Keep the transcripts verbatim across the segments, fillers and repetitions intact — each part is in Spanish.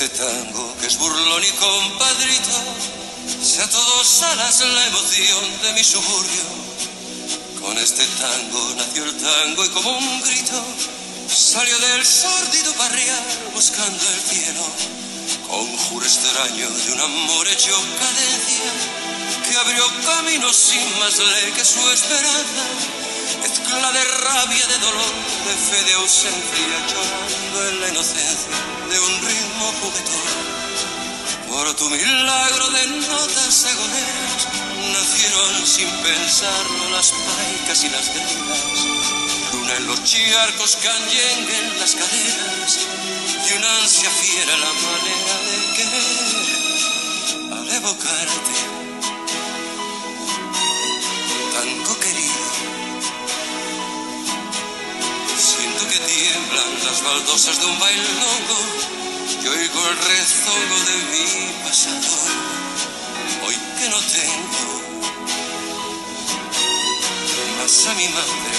tango que es burlón y compadrito, sea todo alas la emoción de mi suburbio. Con este tango nació el tango y como un grito salió del sórdido barrial buscando el cielo. Conjuro extraño de un amor hecho cadencia que abrió camino sin más ley que su esperanza. Mezcla de rabia, de dolor, de fe, de ausencia, llorando en la inocencia de un ritmo juguetón. Por tu milagro de notas agoneras nacieron sin pensarlo las paicas y las gregas. Luna en los charcos, canyengue en las caderas y una ansia fiera la manera de querer. Al evocarte, tango querido, siento que tiemblan las baldosas de un bailongo y oigo el rezongo de mi pasado. Hoy que no tengo más a mi madre,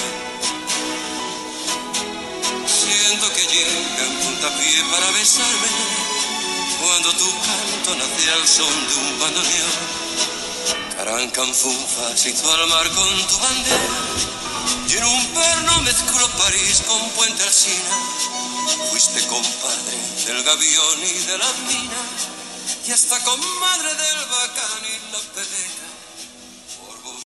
siento que llega en puntapié para besarme cuando tu canto nace al son de un bandoneón. Carancanfunfa se hizo al mar con tu bandera y en un perno mezcló París con Puente Alsina. Fuiste compadre del gavión y de la mina y hasta comadre del bacán y la pedeca.